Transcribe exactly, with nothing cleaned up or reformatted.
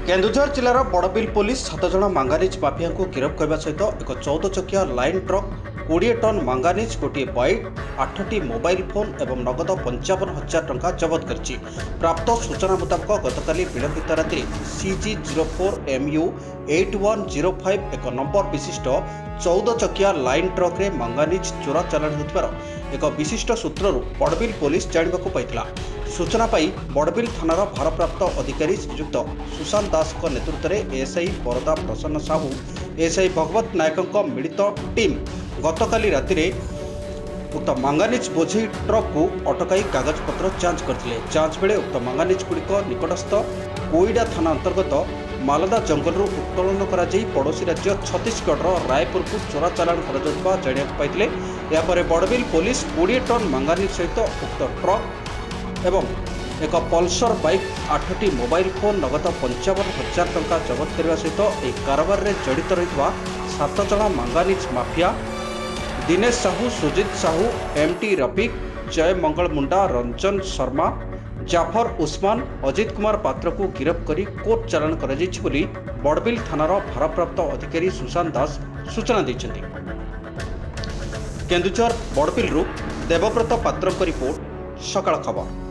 Keonjhar जिलार Barbil police सात जन manganese mafia को गिरफ्त करने सहित एक चौदह चकिया लाइन ट्रक कोड़े टन मांगानिज गोटे बाइक आठटी मोबाइल फोन और नगद पंचावन हजार टंका जबत कर प्राप्त सूचना मुताबक गतकाली विलंबित रात्रि C G zero four M U eight one zero five एक नंबर विशिष्ट चौदह चकिया लाइन ट्रक रे मांगानिज चोरा चालाण होथिबार एक विशिष्ट सूत्रु बड़बिल पुलिस जानिबाकु पाइथिला। सूचना पाई बड़बिल थानार भारप्राप्त अधिकारी श्रीयुक्त सुशांत दास नेतृत्व में एएसआई बरदा प्रसन्न साहू एएसआई भगवत नायक मिलित टीम गतकाली राति उक्त मांगानिज बोझी ट्रक को अटकाई कागजपत्र जांच करथिले। जांच बेले उक्त मांगानिज गुड़िक निकटस्थ कोईडा थाना अंतर्गत मालदा जंगल उत्तोलन करा जाई पड़ोशी राज्य छत्तीसगढ़ रायपुर को चोरा चालाण कर जाना पाइथिले। यापर बड़बिल पुलिस बीस टन मांगानिज सहित उक्त ट्रक एवं एक पल्सर बाइक आठटी मोबाइल फोन नगद पंचावन हजार टंका जबत करने सहित एक कारबार में जड़ित रही सात जन मांगानिज माफिया दिनेश साहू सुजित साहू एमटी रफिक जय मंगल मुंडा रंजन शर्मा जाफर उस्मान अजित कुमार पात्र को गिरफ्त कर कोर्ट चालाण कर बड़बिल थानार भारप्राप्त अधिकारी सुशांत दास सूचना देते। केन्दुझर बड़बिल देवव्रत पात्र रिपोर्ट सकाळ खबर।